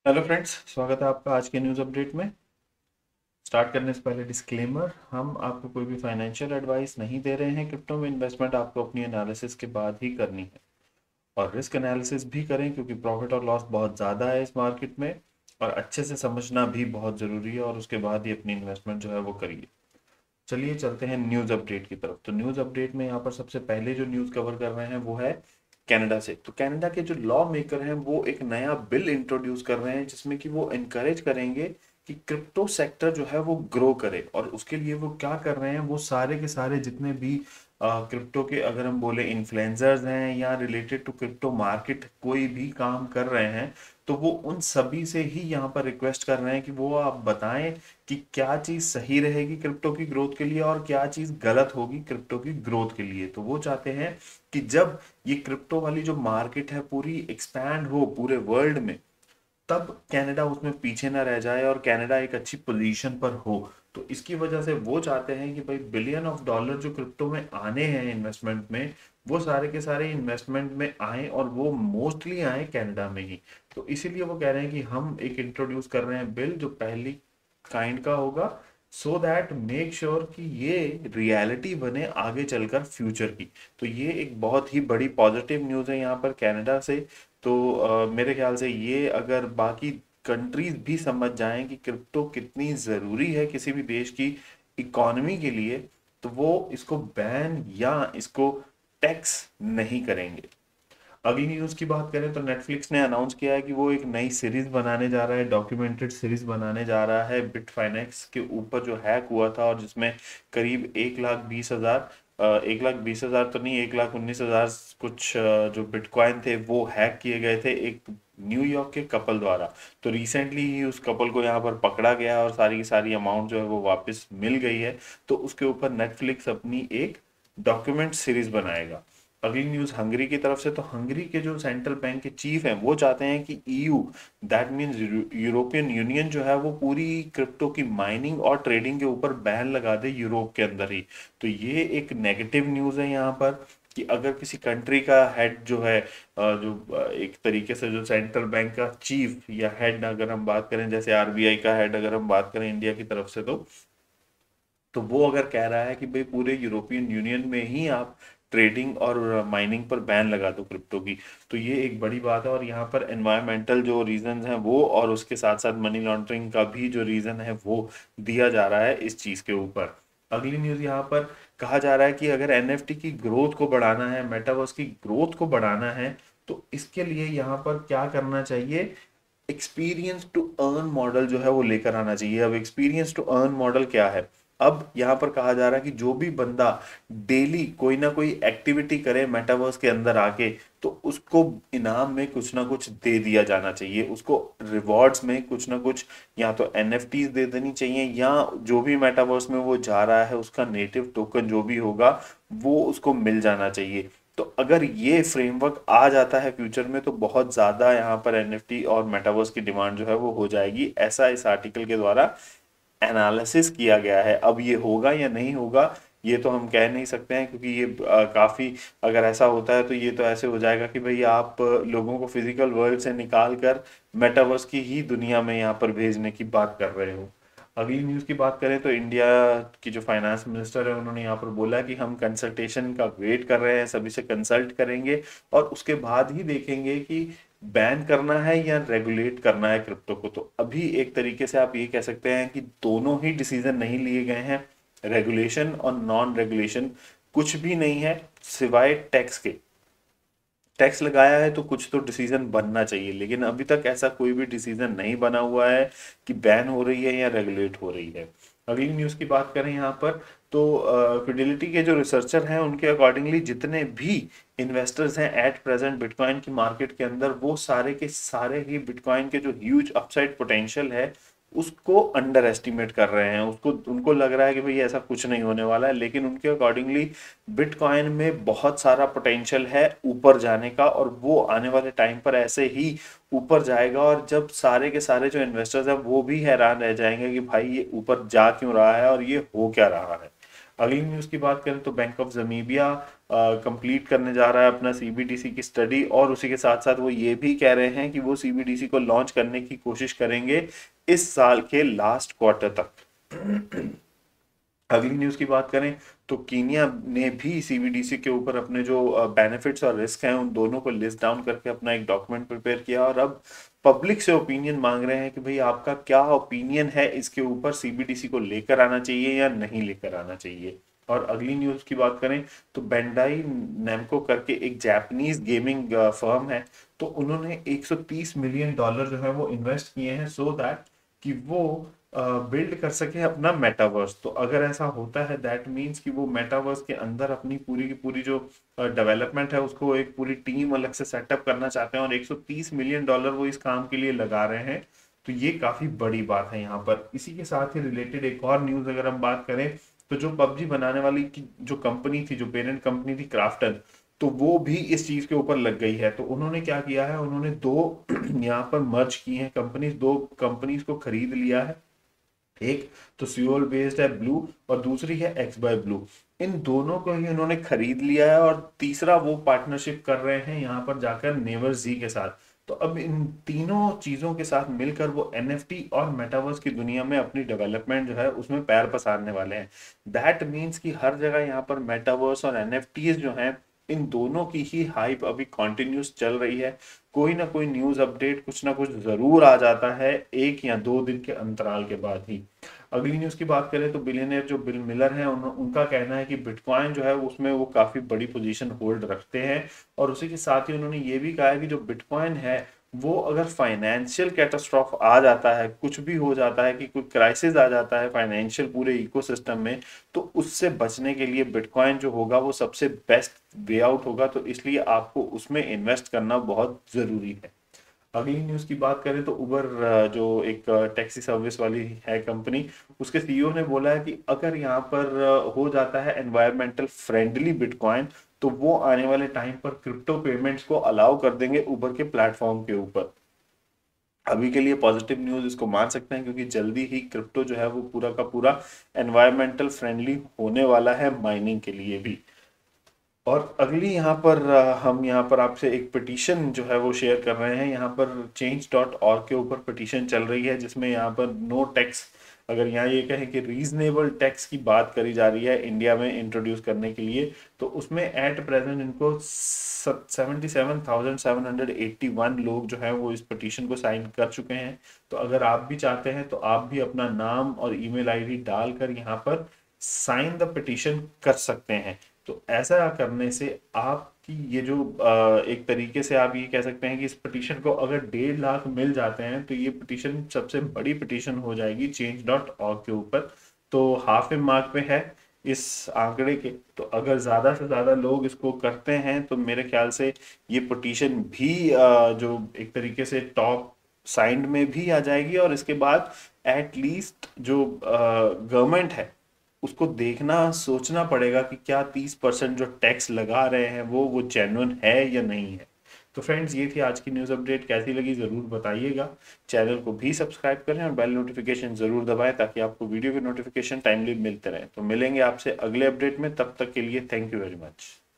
Hello friends, स्वागत है आपका आज के न्यूज़ अपडेट में। स्टार्ट करने से पहले डिस्क्लेमर, हम आपको कोई भी फाइनेंशियल एडवाइस नहीं दे रहे हैं। क्रिप्टो में इन्वेस्टमेंट आपको अपनी एनालिसिस के बाद ही करनी है और रिस्क एनालिसिस भी करें क्योंकि प्रॉफिट और लॉस बहुत ज़्यादा है इस मार्केट में और अच्छे से समझना भी बहुत ज़रूरी है और उसके बाद ही अपनी इन्वेस्टमेंट जो है वो करिए। चलिए चलते हैं न्यूज़ अपडेट की तरफ। तो न्यूज़ अपडेट में यहाँ पर सबसे पहले जो न्यूज़ कवर कर रहे हैं वो है कनाडा से। तो कनाडा के जो लॉ मेकर हैं वो एक नया बिल इंट्रोड्यूस कर रहे हैं जिसमें कि वो इनकरेज करेंगे कि क्रिप्टो सेक्टर जो है वो ग्रो करे। और उसके लिए वो क्या कर रहे हैं, वो सारे के सारे जितने भी क्रिप्टो के अगर हम बोले इन्फ्लुएंसर्स हैं या रिलेटेड टू क्रिप्टो मार्केट कोई भी काम कर रहे हैं, तो वो उन सभी से ही यहाँ पर रिक्वेस्ट कर रहे हैं कि वो आप बताएं कि क्या चीज़ सही रहेगी क्रिप्टो की ग्रोथ के लिए और क्या चीज़ गलत होगी क्रिप्टो की ग्रोथ के लिए। तो वो चाहते हैं कि जब ये क्रिप्टो वाली जो मार्केट है पूरी एक्सपैंड हो पूरे वर्ल्ड में, तब कनाडा उसमें पीछे ना रह जाए और कनाडा एक अच्छी पोजीशन पर हो। तो इसकी वजह से वो चाहते हैं कि भाई बिलियन ऑफ डॉलर जो क्रिप्टो में आने हैं इन्वेस्टमेंट में, वो सारे के सारे इन्वेस्टमेंट में आए और वो मोस्टली आए कनाडा में ही। तो इसीलिए वो कह रहे हैं कि हम एक इंट्रोड्यूस कर रहे हैं बिल जो पहली काइंड का होगा, सो दैट मेक श्योर कि ये रियलिटी बने आगे चलकर फ्यूचर की। तो ये एक बहुत ही बड़ी पॉजिटिव न्यूज़ है यहाँ पर कनाडा से। तो मेरे ख्याल से ये अगर बाकी कंट्रीज भी समझ जाएं कि क्रिप्टो कितनी ज़रूरी है किसी भी देश की इकोनॉमी के लिए, तो वो इसको बैन या इसको टैक्स नहीं करेंगे। अगली न्यूज़ की बात करें तो नेटफ्लिक्स ने अनाउंस किया है कि वो एक नई सीरीज बनाने जा रहा है, डॉक्यूमेंटेड सीरीज बनाने जा रहा है बिटफाइनेक्स के ऊपर जो हैक हुआ था और जिसमें करीब 1,20,000 1,20,000 तो नहीं, 1,19,000 कुछ जो बिटकॉइन थे वो हैक किए गए थे एक न्यूयॉर्क के कपल द्वारा। तो रिसेंटली ही उस कपल को यहाँ पर पकड़ा गया और सारी की सारी अमाउंट जो है वो वापस मिल गई है। तो उसके ऊपर नेटफ्लिक्स अपनी एक डॉक्यूमेंट सीरीज बनाएगा। अगली न्यूज़ हंगरी की तरफ से। तो हंगरी के जो सेंट्रल बैंक के चीफ हैं वो चाहते हैं कि EU, that means European Union जो है वो पूरी क्रिप्टो की माइनिंग और ट्रेडिंग के ऊपर बैन लगा दे यूरोप के अंदर ही। तो ये एक नेगेटिव न्यूज़ है यहाँ पर कि अगर किसी कंट्री का हेड जो है एक तरीके से जो सेंट्रल बैंक का चीफ या हेड अगर हम बात करें, जैसे आरबीआई का हेड अगर हम बात करें इंडिया की तरफ से, तो वो अगर कह रहा है कि भाई पूरे यूरोपियन यूनियन में ही आप ट्रेडिंग और माइनिंग पर बैन लगा दो क्रिप्टो की, तो ये एक बड़ी बात है। और यहाँ पर एनवायरमेंटल जो रीजंस हैं वो और उसके साथ साथ मनी लॉन्ड्रिंग का भी जो रीजन है वो दिया जा रहा है इस चीज़ के ऊपर। अगली न्यूज़ यहाँ पर कहा जा रहा है कि अगर एनएफटी की ग्रोथ को बढ़ाना है, मेटावर्स की ग्रोथ को बढ़ाना है, तो इसके लिए यहाँ पर क्या करना चाहिए, एक्सपीरियंस टू अर्न मॉडल जो है वो लेकर आना चाहिए। अब एक्सपीरियंस टू अर्न मॉडल क्या है, अब यहाँ पर कहा जा रहा है कि जो भी बंदा डेली कोई ना कोई एक्टिविटी करे मेटावर्स के अंदर आके, तो उसको इनाम में कुछ ना कुछ दे दिया जाना चाहिए, उसको रिवॉर्ड्स में कुछ ना कुछ या तो एनएफटीज दे देनी चाहिए या जो भी मेटावर्स में वो जा रहा है उसका नेटिव टोकन जो भी होगा वो उसको मिल जाना चाहिए। तो अगर ये फ्रेमवर्क आ जाता है फ्यूचर में, तो बहुत ज़्यादा यहाँ पर एनएफटी और मेटावर्स की डिमांड जो है वो हो जाएगी, ऐसा इस आर्टिकल के द्वारा एनालिसिस किया गया है। अब ये होगा या नहीं होगा ये तो हम कह नहीं सकते हैं क्योंकि ये काफ़ी, अगर ऐसा होता है तो ये तो ऐसे हो जाएगा कि भाई आप लोगों को फिजिकल वर्ल्ड से निकाल कर मेटावर्स की ही दुनिया में यहाँ पर भेजने की बात कर रहे हो। अगली न्यूज़ की बात करें तो इंडिया की जो फाइनेंस मिनिस्टर है उन्होंने यहाँ पर बोला कि हम कंसल्टेशन का वेट कर रहे हैं, सभी से कंसल्ट करेंगे और उसके बाद ही देखेंगे कि बैन करना है या रेगुलेट करना है क्रिप्टो को। तो अभी एक तरीके से आप ये कह सकते हैं कि दोनों ही डिसीजन नहीं लिए गए हैं, रेगुलेशन और नॉन रेगुलेशन कुछ भी नहीं है सिवाय टैक्स के। टैक्स लगाया है तो कुछ तो डिसीजन बनना चाहिए, लेकिन अभी तक ऐसा कोई भी डिसीजन नहीं बना हुआ है कि बैन हो रही है या रेगुलेट हो रही है। अगली न्यूज़ की बात करें यहाँ पर तो फिडेलिटी के जो रिसर्चर हैं उनके अकॉर्डिंगली जितने भी इन्वेस्टर्स हैं एट प्रेजेंट बिटकॉइन की मार्केट के अंदर, वो सारे के सारे ही बिटकॉइन के जो ह्यूज अपसाइड पोटेंशियल है उसको अंडर एस्टिमेट कर रहे हैं। उसको उनको लग रहा है कि भाई ऐसा कुछ नहीं होने वाला है, लेकिन उनके अकॉर्डिंगली बिटकॉइन में बहुत सारा पोटेंशियल है ऊपर जाने का और वो आने वाले टाइम पर ऐसे ही ऊपर जाएगा। और जब सारे के सारे जो इन्वेस्टर्स हैं वो भी हैरान रह जाएंगे कि भाई ये ऊपर जा क्यों रहा है और ये हो क्या रहा है। अगली न्यूज़ की बात करें तो बैंक ऑफ जमीबिया कंप्लीट करने जा रहा है अपना सीबीडीसी की स्टडी, और उसी के साथ साथ वो ये भी कह रहे हैं कि वो सीबीडीसी को लॉन्च करने की कोशिश करेंगे इस साल के लास्ट क्वार्टर तक। अगली न्यूज की बात करें तो कीनिया ने भी सीबीडीसी के ऊपर अपने जो बेनिफिट्स और रिस्क हैं उन दोनों को लिस्ट डाउन करके अपना एक डॉक्यूमेंट प्रिपेयर किया, और अब पब्लिक से ओपिनियन मांग रहे हैं कि भाई आपका क्या ओपिनियन है इसके ऊपर, सीबीडीसी को लेकर आना चाहिए या नहीं लेकर आना चाहिए। और अगली न्यूज की बात करें तो बेंडाई नेमको करके एक जापानीज गेमिंग फर्म है, तो उन्होंने 130 मिलियन डॉलर जो है वो इन्वेस्ट किए हैं सो दैट कि वो बिल्ड कर सके अपना मेटावर्स। तो अगर ऐसा होता है दैट मीन्स कि वो मेटावर्स के अंदर अपनी पूरी की पूरी जो डेवलपमेंट है उसको एक पूरी टीम अलग से सेटअप करना चाहते हैं, और 130 मिलियन डॉलर वो इस काम के लिए लगा रहे हैं। तो ये काफी बड़ी बात है यहाँ पर। इसी के साथ ही रिलेटेड एक और न्यूज अगर हम बात करें तो जो पबजी बनाने वाली की जो कंपनी थी, जो पेरेंट कंपनी थी क्राफ्टन, तो वो भी इस चीज के ऊपर लग गई है। तो उन्होंने क्या किया है, उन्होंने दो यहाँ पर मर्ज की हैं कंपनीज, दो कंपनीज को खरीद लिया है। एक तो सियोल बेस्ड है ब्लू, और दूसरी है एक्स बाय ब्लू। इन दोनों को ही उन्होंने खरीद लिया है, और तीसरा वो पार्टनरशिप कर रहे हैं यहाँ पर जाकर नेवर जी के साथ। तो अब इन तीनों चीजों के साथ मिलकर वो एनएफटी और मेटावर्स की दुनिया में अपनी डेवलपमेंट जो है उसमें पैर पसारने वाले हैं। दैट मीन्स कि हर जगह यहाँ पर मेटावर्स और एनएफटीज जो हैं, इन दोनों की ही हाइप अभी कॉन्टिन्यूस चल रही है। कोई ना कोई न्यूज अपडेट कुछ ना कुछ जरूर आ जाता है 1 या 2 दिन के अंतराल के बाद ही। अगली न्यूज की बात करें तो बिलियनर जो बिल मिलर हैं उनका कहना है कि बिटकॉइन जो है उसमें वो काफी बड़ी पोजीशन होल्ड रखते हैं, और उसी के साथ ही उन्होंने ये भी कहा है कि जो बिटकॉइन है वो अगर फाइनेंशियल कैटास्ट्रॉफ आ जाता है, कुछ भी हो जाता है कि कोई क्राइसिस आ जाता है फाइनेंशियल पूरे इकोसिस्टम में, तो उससे बचने के लिए बिटकॉइन जो होगा वो सबसे बेस्ट वे आउट होगा। तो इसलिए आपको उसमें इन्वेस्ट करना बहुत जरूरी है। अगली न्यूज की बात करें तो उबर जो एक टैक्सी सर्विस वाली है कंपनी, उसके सीईओ ने बोला है कि अगर यहाँ पर हो जाता है एनवायरमेंटल फ्रेंडली बिटकॉइन, तो वो आने वाले टाइम पर क्रिप्टो पेमेंट्स को अलाउ कर देंगे उबर के प्लेटफॉर्म के ऊपर। अभी के लिए पॉजिटिव न्यूज इसको मान सकते हैं, क्योंकि जल्दी ही क्रिप्टो जो है वो पूरा का पूरा एनवायरमेंटल फ्रेंडली होने वाला है माइनिंग के लिए भी। और अगली यहाँ पर हम यहाँ पर आपसे एक पिटीशन जो है वो शेयर कर रहे हैं। यहाँ पर change.org के ऊपर पिटीशन चल रही है, जिसमें यहाँ पर नो टैक्स, अगर यहाँ ये कहें कि रीजनेबल टैक्स की बात करी जा रही है इंडिया में इंट्रोड्यूस करने के लिए, तो उसमें एट प्रेजेंट इनको 77,781 लोग जो है वो इस पिटीशन को साइन कर चुके हैं। तो अगर आप भी चाहते हैं तो आप भी अपना नाम और ईमेल आईडी डालकर यहाँ पर साइन द पिटीशन कर सकते हैं। तो ऐसा करने से आपकी ये जो एक तरीके से आप ये कह सकते हैं कि इस पिटीशन को अगर 1.5 लाख मिल जाते हैं तो ये पिटीशन सबसे बड़ी पिटीशन हो जाएगी change.org के ऊपर। तो हाफ ए मार्क पे है इस आंकड़े के। तो अगर ज्यादा से ज्यादा लोग इसको करते हैं तो मेरे ख्याल से ये पिटीशन भी जो एक तरीके से टॉप साइंड में भी आ जाएगी, और इसके बाद एटलीस्ट जो गवर्नमेंट है उसको देखना सोचना पड़ेगा कि क्या 30% जो टैक्स लगा रहे हैं वो जेन्युइन है या नहीं है। तो फ्रेंड्स, ये थी आज की न्यूज़ अपडेट, कैसी लगी ज़रूर बताइएगा। चैनल को भी सब्सक्राइब करें और बेल नोटिफिकेशन ज़रूर दबाएं ताकि आपको वीडियो के नोटिफिकेशन टाइमली मिलते रहें। तो मिलेंगे आपसे अगले अपडेट में, तब तक के लिए थैंक यू वेरी मच।